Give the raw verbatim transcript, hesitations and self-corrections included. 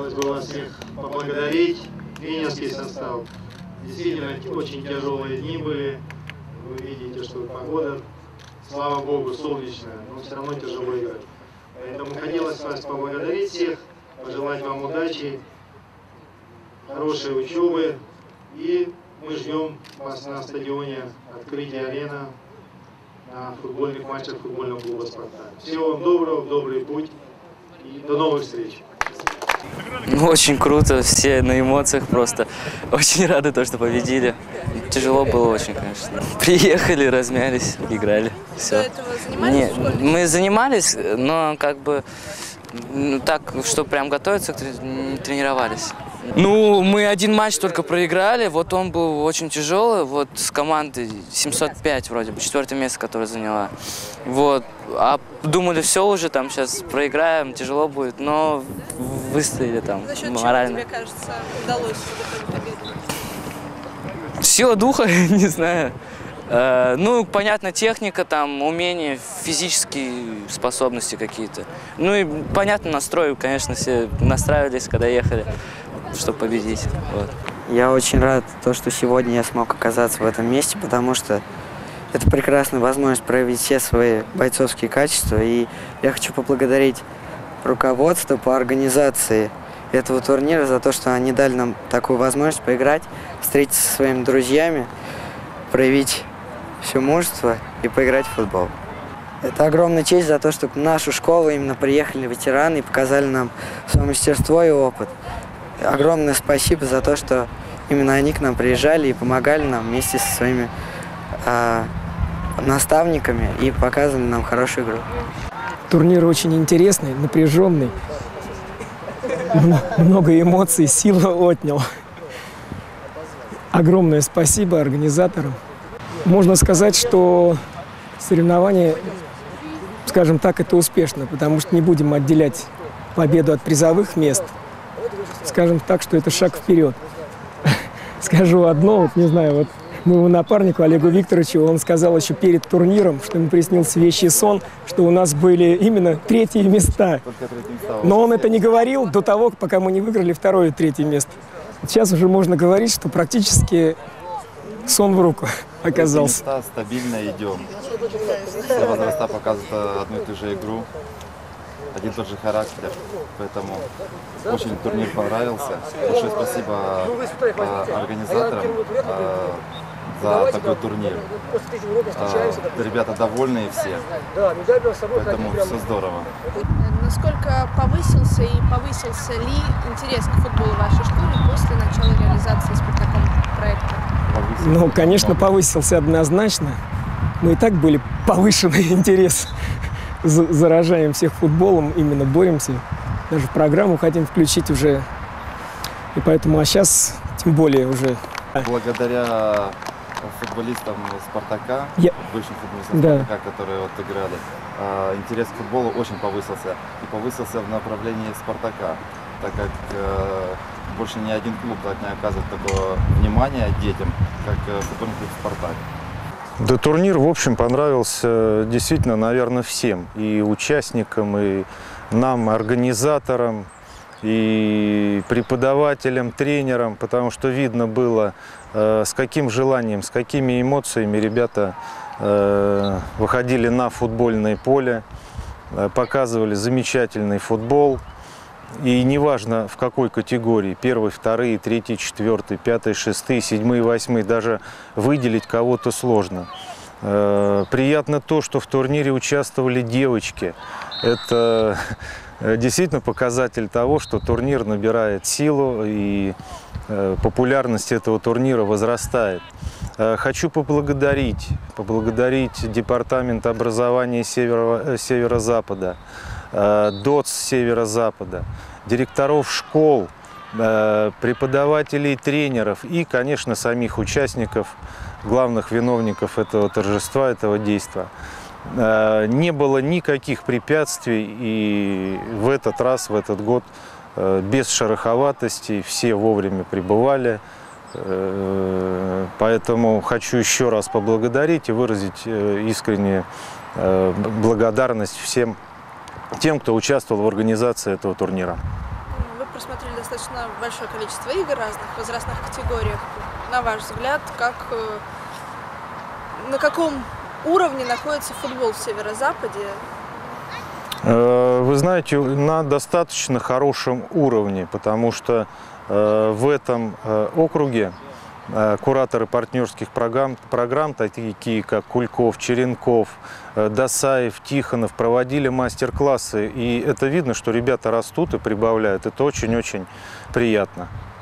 Хотелось бы вас всех поблагодарить. Тренерский состав. Действительно, очень тяжелые дни были. Вы видите, что погода, слава Богу, солнечная, но все равно тяжело играть. Поэтому хотелось вас поблагодарить всех, пожелать вам удачи, хорошей учебы. И мы ждем вас на стадионе открытия арена на футбольных матчах футбольного клуба «Спартак». Всего вам доброго, добрый путь и до новых встреч. Ну, очень круто, все на эмоциях просто. Очень рады, то, что победили. Тяжело было очень, конечно. Приехали, размялись, играли. Все. До этого занимались? Не, мы занимались, но как бы ну, так, что прям готовиться, не тренировались. Ну, мы один матч только проиграли, вот он был очень тяжелый, вот с командой семьсот пять вроде бы, четвертое место, которое заняла. Вот, а думали, все уже, там сейчас проиграем, тяжело будет, но выстояли там За счет морально. чего, тебе кажется, удалось добиться победы? Сила духа, не знаю. Э, ну, понятно, техника, там, умения, физические способности какие-то. Ну и, понятно, настрой, конечно, все настраивались, когда ехали, чтобы победить. Вот. Я очень рад, то, что сегодня я смог оказаться в этом месте, потому что это прекрасная возможность проявить все свои бойцовские качества. И я хочу поблагодарить руководство по организации этого турнира за то, что они дали нам такую возможность поиграть, встретиться со своими друзьями, проявить все мужество и поиграть в футбол. Это огромная честь за то, что в нашу школу именно приехали ветераны и показали нам свое мастерство и опыт. Огромное спасибо за то, что именно они к нам приезжали и помогали нам вместе со своими э, наставниками и показывали нам хорошую игру. Турнир очень интересный, напряженный. Много эмоций, силы отнял. Огромное спасибо организаторам. Можно сказать, что соревнование, скажем так, это успешно, потому что не будем отделять победу от призовых мест. Скажем так, что это шаг вперед. Скажу одно, вот не знаю, вот моему напарнику Олегу Викторовичу, он сказал еще перед турниром, что ему приснился вещий сон, что у нас были именно третьи места. Но он это не говорил до того, пока мы не выиграли второе и третье место. Сейчас уже можно говорить, что практически сон в руку оказался. Места стабильно идем. Все возраста показывают одну и ту же игру, один и тот же характер. Поэтому очень турнир понравился. Большое спасибо организаторам за такой турнир. Ребята довольные все, поэтому все здорово. Насколько повысился и повысился ли интерес к футболу в вашей школе после начала реализации «Спартаком» проекта? Повысился. Ну, конечно, повысился однозначно. Мы и так были повышенный интерес. Заражаем всех футболом, именно боремся. Даже в программу хотим включить уже. И поэтому, а сейчас тем более уже. Благодаря футболистам «Спартака», Я... бывшим футболистам да. «Спартака», которые вот играли, интерес к футболу очень повысился. И повысился в направлении «Спартака», так как э, больше ни один клуб так не оказывает такого внимания детям, как футбольный клуб «Спартак». Да, турнир, в общем, понравился действительно, наверное, всем. И участникам, и нам, организаторам, и преподавателям, тренерам, потому что видно было, э, с каким желанием, с какими эмоциями ребята э, выходили на футбольное поле, э, показывали замечательный футбол. И неважно в какой категории, первый, второй, третий, четвертый, пятый, шестой, седьмой, восьмой, даже выделить кого-то сложно. Э, приятно то, что в турнире участвовали девочки. Это действительно показатель того, что турнир набирает силу и э, популярность этого турнира возрастает. Э, хочу поблагодарить, поблагодарить Департамент образования Северо, Северо-Запада, э, ДОЦ Северо-Запада, директоров школ, э, преподавателей, тренеров и, конечно, самих участников, главных виновников этого торжества, этого действа. Не было никаких препятствий, и в этот раз, в этот год, без шероховатостей, все вовремя прибывали. Поэтому хочу еще раз поблагодарить и выразить искреннюю благодарность всем тем, кто участвовал в организации этого турнира. Вы просмотрели достаточно большое количество игр в разных возрастных категориях. На ваш взгляд, как, на каком уровне находится футбол в Северо-Западе? Вы знаете, на достаточно хорошем уровне, потому что в этом округе кураторы партнерских программ, программ, такие как Кульков, Черенков, Досаев, Тихонов, проводили мастер-классы. И это видно, что ребята растут и прибавляют. Это очень-очень приятно.